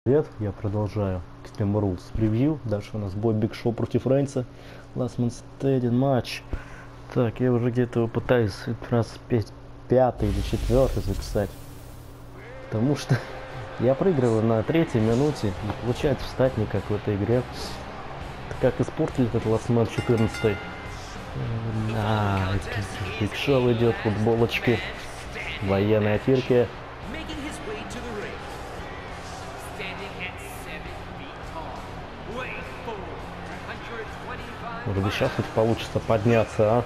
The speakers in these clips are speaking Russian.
Привет, я продолжаю Extreme Rules превью. Дальше у нас бой Биг Шоу против Рейнса. Last Man Standing матч. Так, я уже где-то пытаюсь раз пятый или четвертый записать. Потому что я проигрываю на третьей минуте. Не получается встать никак в этой игре. Как испортили этот Last Man 14. Биг Шоу идет, футболочки, военные отирки. Может быть, сейчас хоть получится подняться, а?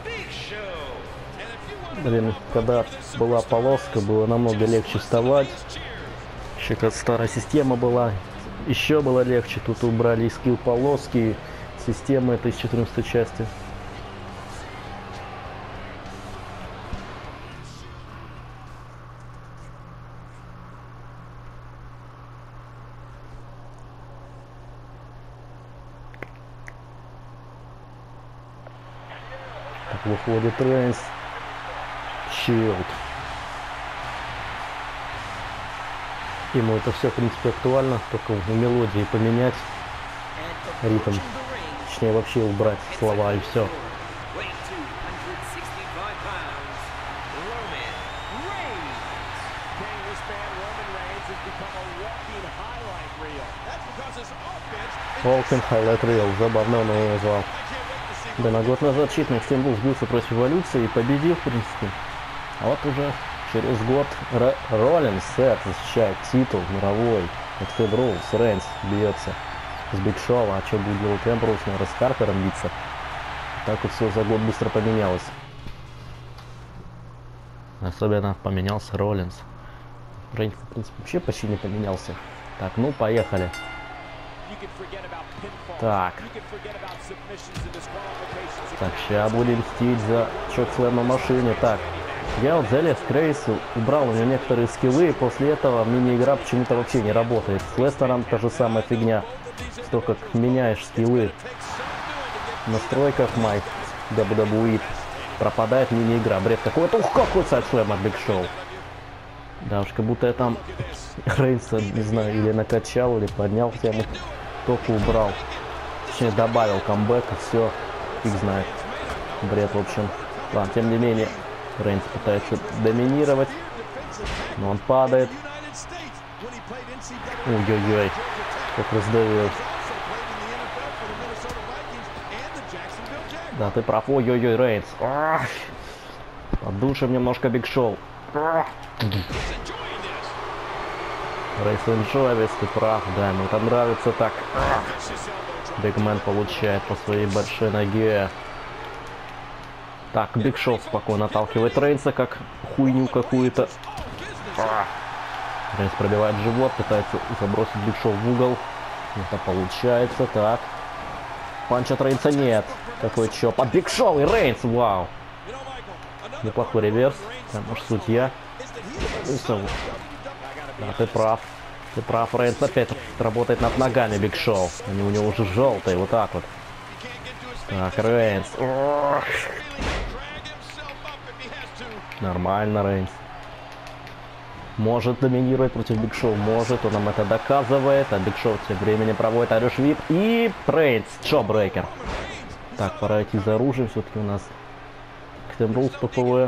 Блин, когда была полоска, было намного легче вставать. Еще как старая система была, еще было легче. Тут убрали скилл полоски, системы этой из 14 части. Так, выходит Рейнс. Щилд. Ему это все, в принципе, актуально, только в мелодии поменять ритм. Точнее, вообще убрать слова и все. Walking Highlight Reel. Забавно он его назвал. Да, на год назад читный Extreme сбился против эволюции и победил, в принципе. А вот уже через год Роллинс защищает титул мировой. Extreme Rules. Рейнс бьется с Биг Шоу. А что будет делать Эмброуз? Наверное, с Харпером биться. Так вот все за год быстро поменялось. Особенно поменялся Роллинс. Рейнс, в принципе, вообще почти не поменялся. Так, ну поехали. Так, сейчас будем мстить за чокслэм на машине. Так, я вот залез к Рейсу, убрал у него некоторые скиллы, и после этого мини-игра почему-то вообще не работает. С Лестером та же самая фигня. Только как меняешь скиллы в настройках Майк WWE, пропадает мини-игра. Бред какой-то. Ух, какой сайдслэм от Биг Шоу. Да уж, как будто я там Рейнса, не знаю, или накачал, или поднял тему. Только убрал. Точнее, добавил камбэк и все. Фиг знает. Бред, в общем. Ладно, тем не менее, Рейнс пытается доминировать. Но он падает. Ой-ой-ой. Как раздавил. Да, ты прав. Ой-ой-ой, Рейнс. Поддушим немножко Биг Шоу. Рейс Энджойвис, ты прав, да, ему это нравится так. Бигмен получает по своей большой ноге. Так, Биг Шоу спокойно отталкивает Рейнса, как хуйню какую-то. Рейнс пробивает живот, пытается забросить Биг Шоу в угол. Это получается, так. Панч от Рейнса нет. Какой чоп от Биг Шоу и Рейнс, вау. Неплохой реверс, там уж судья. Да, ты прав. Ты прав, Рейнс опять работает над ногами Биг Шоу. Они у него уже желтые, вот так вот. Так, Рейнс. Нормально, Рейнс. Может доминировать против Биг Шоу, может, он нам это доказывает. А Биг Шоу тем временем проводит Irish Whip. И Рейнс, Джобрейкер. Так, пора идти за оружием, все-таки у нас Extreme Rules ППВ.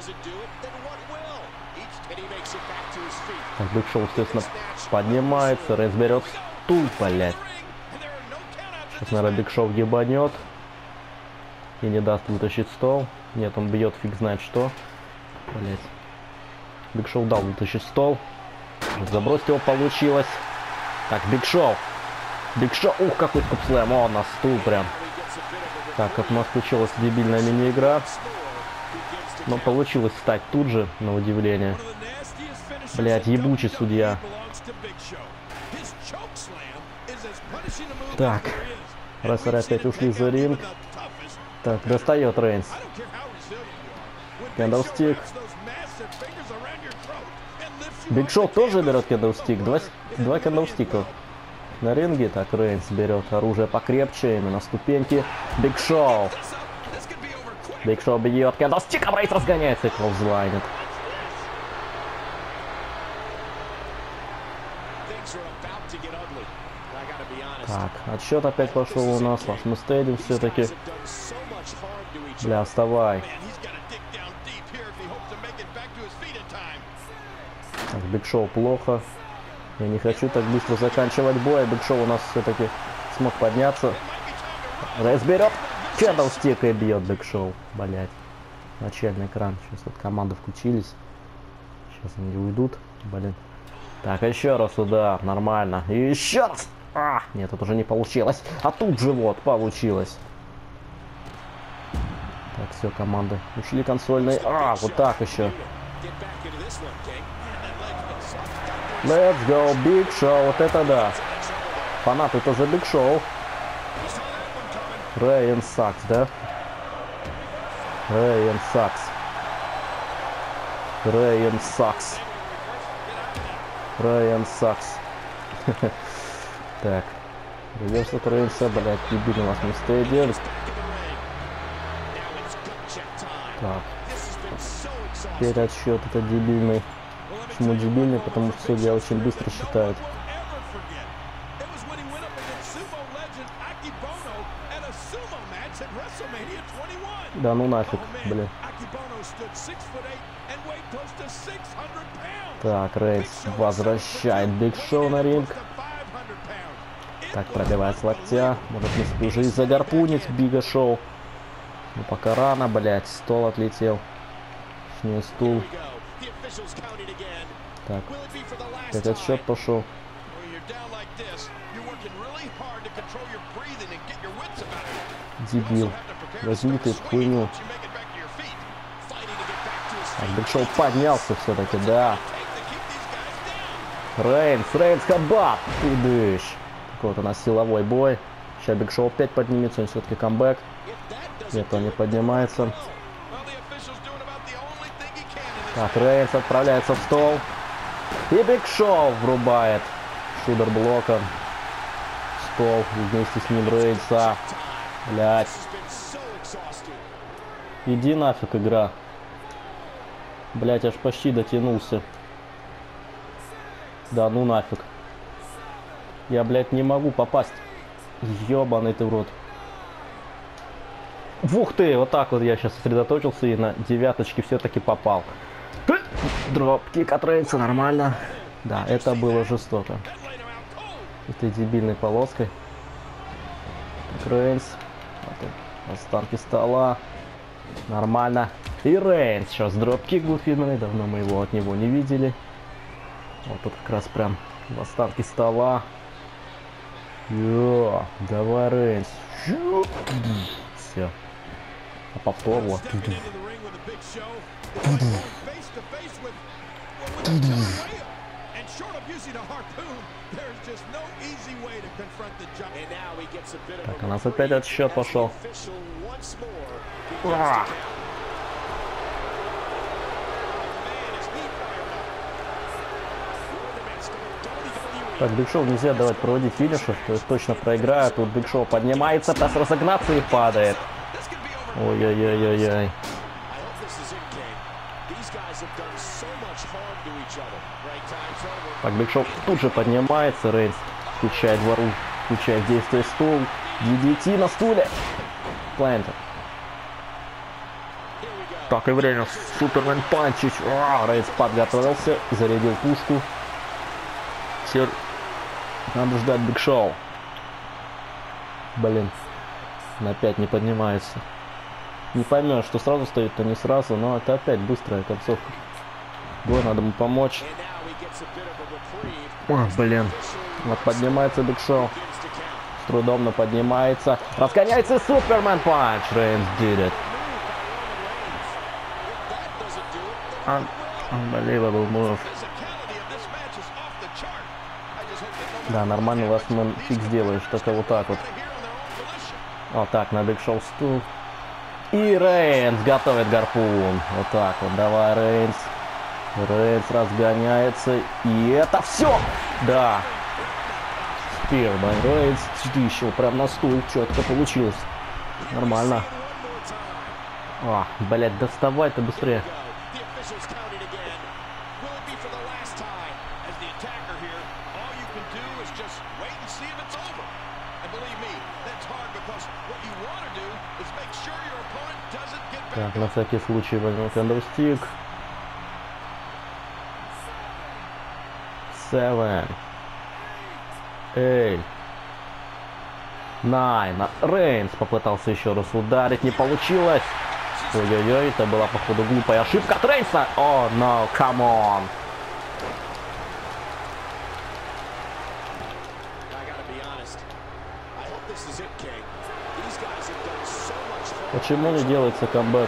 Так, Биг Шоу, естественно, поднимается. Рейнс берет стул, блять. Сейчас, наверное, Биг Шоу ебанет. И не даст вытащить стол. Нет, он бьет фиг знает что. Блять. Биг Шоу дал вытащить стол. Забросить его получилось. Так, Биг Шоу. Биг Шоу. Ух, какой скупслэм. О, на стул прям. Так, как у нас случилась дебильная мини-игра. Но получилось встать тут же, на удивление. Блять, ебучий судья. Так. Рестлеры опять ушли за ринг. Так, достает Рейнс. Кендалстик. Биг Шоу тоже берет кендалстик. Два кендалстика на ринге. Так, Рейнс берет оружие покрепче. Именно ступеньки. Биг Шоу. Биг Шоу бьет кендалстиком. Рейнс разгоняется и клоузлайнет. Так, отсчет опять пошел у нас. Мы стейдим все-таки. Бля, вставай. Так, Биг Шоу плохо. Я не хочу так быстро заканчивать бой. Биг Шоу у нас все-таки смог подняться. Рейнс берет. Кэндалстик и бьет Биг Шоу. Блять. Начальный экран. Сейчас вот команды включились. Сейчас они уйдут. Блин. Так, еще раз удар. Нормально. И еще раз. Нет, это уже не получилось. А тут же вот получилось. Так, все, команды ушли консольные. Вот так еще. Let's go, Big Show. Вот это да. Фанаты это за Big Show. Рейн Сакс, да? Рейн Сакс. Рейн Сакс. Рейн Сакс. Так. Реверс от Рейнса, блядь, дебильный у нас не стоит. Так. Теперь отсчет это дебильный. Почему дебильный? Потому что судья очень быстро считает. Да ну нафиг, блин. Так, Рейнс возвращает Биг Шоу на ринг. Так, пробивает с локтя. Может, в принципе, уже и загарпунить Бига Шоу. Но пока рано, блядь. Стол отлетел. Точнее, стул. Так. Опять отсчет пошел. Дебил. Возьми ты хуйню. Так, Биг Шоу поднялся все-таки, да. Рейнс хаббат. Ты дышь. Вот у нас силовой бой. Сейчас Биг Шоу опять поднимется, он все-таки камбэк. Нет, он не поднимается. Так, Рейнс отправляется в стол. И Биг Шоу врубает шудер блоком. Стол. И вместе с ним Рейнса. Блять. Иди нафиг, игра. Блять, аж почти дотянулся. Да ну нафиг. Я, блядь, не могу попасть. Ёбаный ты в рот. Ух ты, вот так вот я сейчас сосредоточился и на девяточке все-таки попал. Дропкик от Рейнса, нормально. Да, это было жестоко. Этой дебильной полоской. Так, Рейнс. Останки стола. Нормально. И Рейнс сейчас дропкик был фирменный. Давно мы его от него не видели. Вот тут как раз прям в останки стола. Йо, давай, Рейнс. Все. А повтор вот. Так, у нас опять отсчет пошел. Так, Биг Шоу нельзя давать проводить финишер, то есть точно проиграет. Тут Биг Шоу поднимается, пытается разогнаться и падает. Ой-ой-ой-ой-ой. Так, Биг Шоу тут же поднимается, Рейнс включает двору, включает действие стул. DDT на стуле. Плентер. Так, и время Супермен панчить. Рейнс подготовился, зарядил пушку. Теперь надо ждать Биг Шоу. Блин. Он опять не поднимается. Не поймешь, что сразу стоит, то не сразу, но это опять быстрая концовка. Бой, надо ему помочь. Ой, блин. Вот поднимается Биг Шоу. С трудом, но поднимается. Разгоняется Супермен панч. Рейнс did it. Unbelievable move. Да, нормально ластмен фиг сделаешь, только вот так вот. Вот так, на Биг Шоу стул. И Рейнс готовит гарпун. Вот так вот, давай, Рейнс. Рейнс разгоняется. И это все! Да. Спир, бай, Рейнс. Еще прям на стул. Четко получилось. Нормально. Блять, доставай-то быстрее. Так, на всякий случай возьму кандлстик. 7, 8, 9. Рейнс попытался еще раз ударить, не получилось. Ой-ой-ой, это была, походу, глупая ошибка от Рейнса. О, no, come on. Почему не делается камбэк?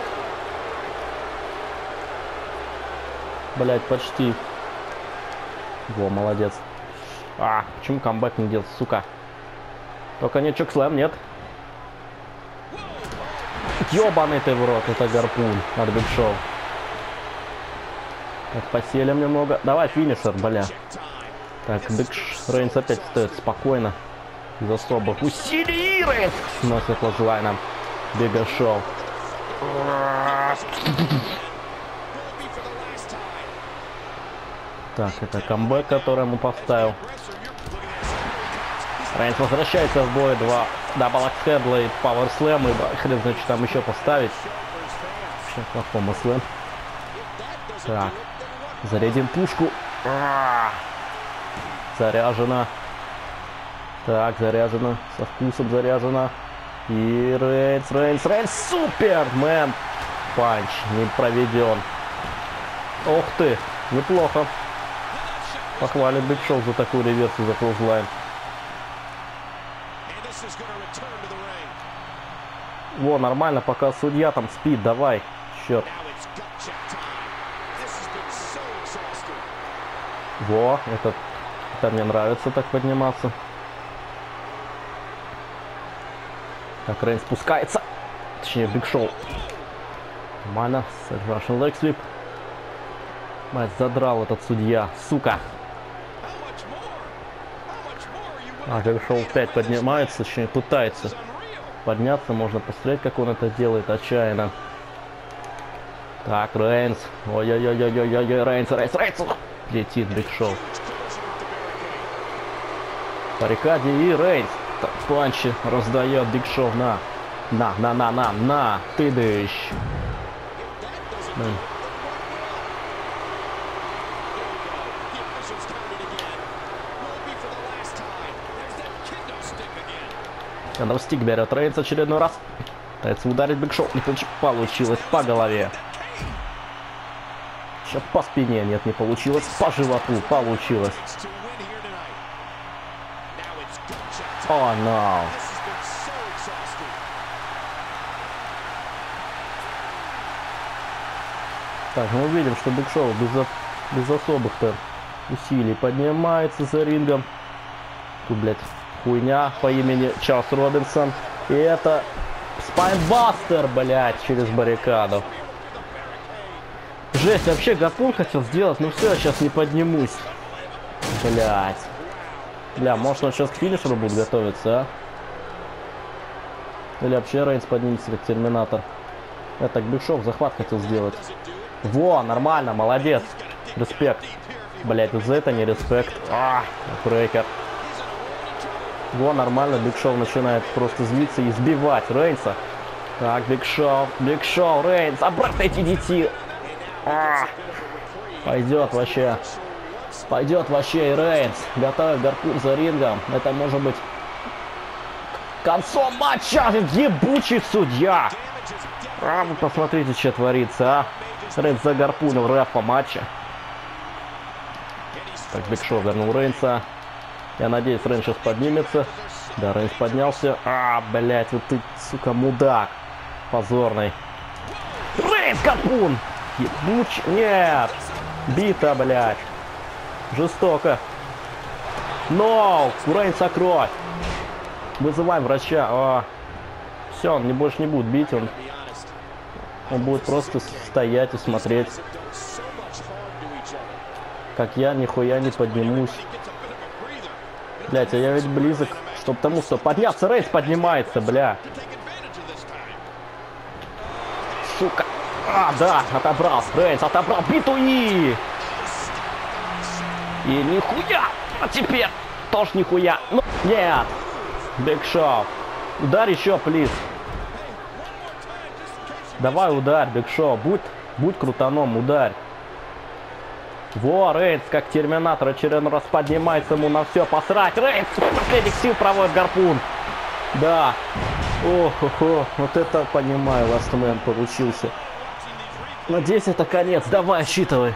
Блять, почти. Во, молодец. Почему камбэк не делается, сука? Только не чокслэм, нет. Ёбаный ты в рот, это гарпун от Биг Шоу. Так, поселим немного. Давай финишер, бля. Так, Рейнс опять стоит спокойно. Без особых усилий. Рейнс сносит ложлайном Бига Шоу. Так, это камбэк, который ему поставил. Рейнс возвращается в бой. 2 даблакс-хедла и пауэрслэм. И хрен знает, что там еще поставить. Сейчас плохому слэм. Так, зарядим пушку. Заряжена. Так, заряжена. Со вкусом заряжена. И Рейнс. Супермен. Панч не проведен. Ух ты, неплохо. Похвалит Биг Шоу за такую реверсию, за клоузлайн. Во, нормально, пока судья там спит, давай. Счет. Во, это мне нравится так подниматься. Так, Рейнс спускается. Точнее, Биг Шоу. Нормально. Russian leg sweep. Мать, задрал этот судья. Сука. Биг Шоу опять поднимается, точнее, пытается подняться. Можно посмотреть, как он это делает отчаянно. Так, Рейнс. Ой-ой-ой-ой-ой-ой, Рейнс. Летит Биг Шоу. Баррикаде и Рейнс. Так, панчи раздает Биг Шоу. На. Ты дыщ. Кандалстик берет Рейнс очередной раз. Пытается ударить Биг Шоу. Не получилось. По голове. Сейчас по спине. Нет, не получилось. По животу получилось. О, no. Так, мы увидим, что Биг Шоу без особых-то усилий поднимается за рингом. Тут, блядь, хуйня по имени Чарльз Робинсон. И это спайнбастер, блядь, через баррикаду. Жесть, вообще гарпун хотел сделать, но все, я сейчас не поднимусь. Блядь. Бля, может он сейчас к финишеру будет готовиться, а? Или вообще Рейнс поднимется как Терминатор. Я так Биг Шоу захват хотел сделать. Во, нормально, молодец. Респект. Блять, вот за это не респект. Брейкер. Во, нормально, Биг Шоу начинает просто злиться и сбивать Рейнса. Так, Биг Шоу, Рейнс, обратно эти DT. Пойдет вообще. Пойдет вообще и Рейнс. Готовит гарпун за рингом. Это может быть концом матча. Ебучий судья. Вы посмотрите, что творится, а. Рейнс загарпунил рефа матча. Так, Биг Шоу вернул Рейнса. Я надеюсь, Рейнс сейчас поднимется. Да, Рейнс поднялся. Блять, вот ты, сука, мудак. Позорный. Рейнс гарпун. Ебучий. Нет. Бита, блять. Жестоко. Но! У Рейнса кровь. Вызываем врача. Все, он больше не будет бить. Он будет просто стоять и смотреть. Как я нихуя не поднимусь. Блять, а я ведь близок, чтобы тому, что подняться. Рейнс поднимается, бля. Сука. Да, отобрал. Рейнс отобрал биту и нихуя. А теперь тоже нихуя. Ну, нет. Биг Шоу. Ударь еще, плиз. Давай ударь, Биг Шоу. Будь крутаном, ударь. Во, Рейнс, как терминатор, очередной раз поднимается, ему на все посрать. Рейнс из последних сил проводит гарпун. Да. Ох, вот это, понимаю, ластмен получился. Надеюсь, это конец. Давай, считывай.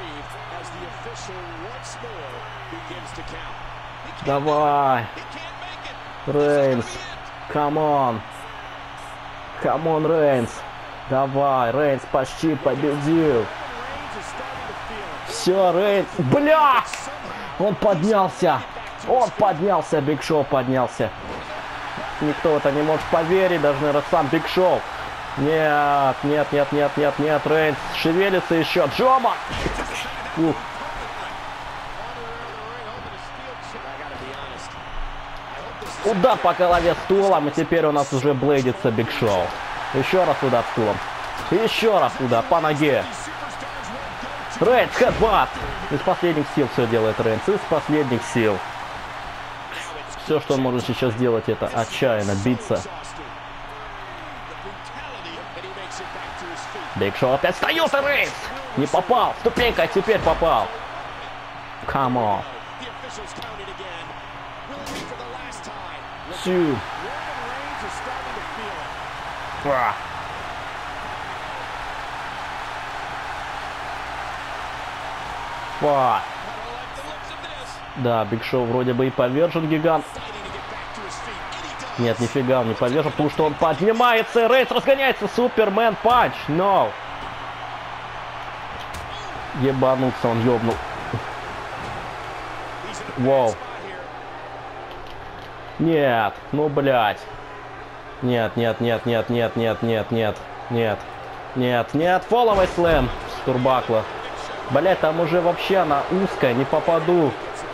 Давай. Рейнс. Камон. Камон, Рейнс. Давай, Рейнс почти победил. Все, Рейнс. Бля! Он поднялся. Он поднялся, Биг Шоу поднялся. Никто в это не может поверить, даже, наверное, сам Биг Шоу. Нет, Рейнс шевелится еще. Джома! Ух. Удар по голове стулом, и теперь у нас уже блейдится Биг Шоу. Еще раз удар стулом. Еще раз удар по ноге. Рейнс, хэдбат! Из последних сил все делает Рейнс. Из последних сил. Все, что он может сейчас сделать, это отчаянно биться. Биг Шоу опять встает, и Рейнс! Не попал! Ступенька, теперь попал! Come on! Сю! Да, Биг Шоу вроде бы и повержен, гигант. Нет, нифига он не повержен, потому что он поднимается, и Рейнс разгоняется. Супермен панч, но. Ебануться он ёбнул. Вау. Нет, ну блять. Нет, фолловый слэм с турбакла. Блять, там уже вообще она узкая, не попаду.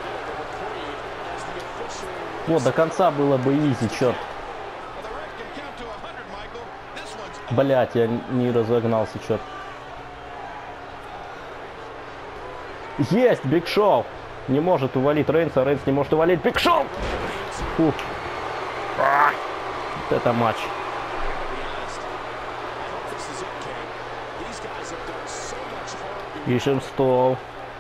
Вот, до конца было бы изи, черт. Блять, я не разогнался, черт. Есть, Биг Шоу. Не может увалить Рейнса, Рейнс не может увалить Биг Шоу. Фух. Вот это матч. Ищем стол.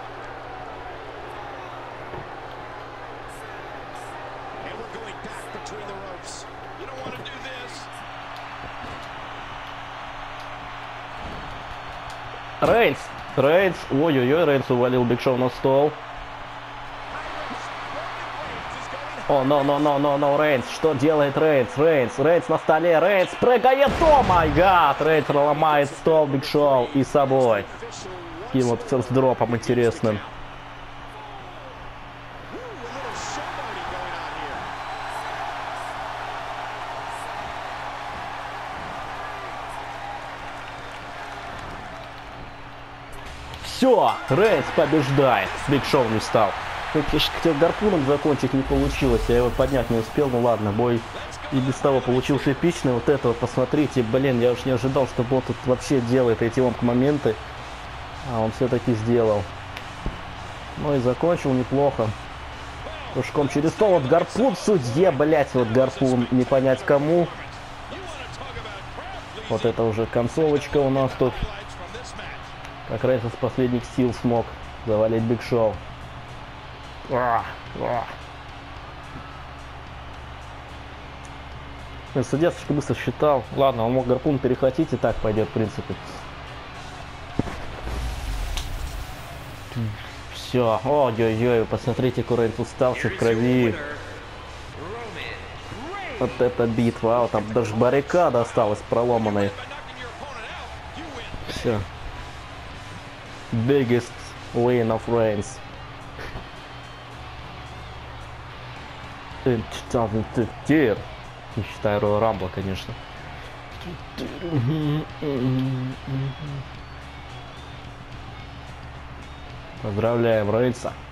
Рейнс. Ой-ой-ой, Рейнс увалил Биг Шоу на стол. О, но, Рейнс. Что делает Рейнс? Рейнс на столе. Рейнс прыгает. О май гад. Рейнс ломает стол Биг Шоу и собой. Таким вот ферстдропом интересным. Все, Рейнс побеждает. Биг Шоу не встал. Я хотел гарпуном закончить, не получилось. Я его поднять не успел. Ну ладно, бой и без того получился эпичный. Вот это вот, посмотрите. Блин, я уж не ожидал, что бот тут вообще делает эти моменты. А он все-таки сделал. Ну и закончил неплохо. Пушком через стол. Вот гарпун судье, блять, вот гарпун. Не понять кому. Вот это уже концовочка у нас тут. Как раз из последних сил смог завалить Биг Шоу. Судья слишком быстро считал. Ладно, он мог гарпун перехватить, и так пойдет, в принципе. Все. Ой-ой-ой, посмотрите, Рейнс уставший в крови. Вот это битва. Там даже баррикада осталась проломанной. Все. Biggest win of Reigns in 2015. Не считая Royal Rumble, конечно. Поздравляем Рейнса.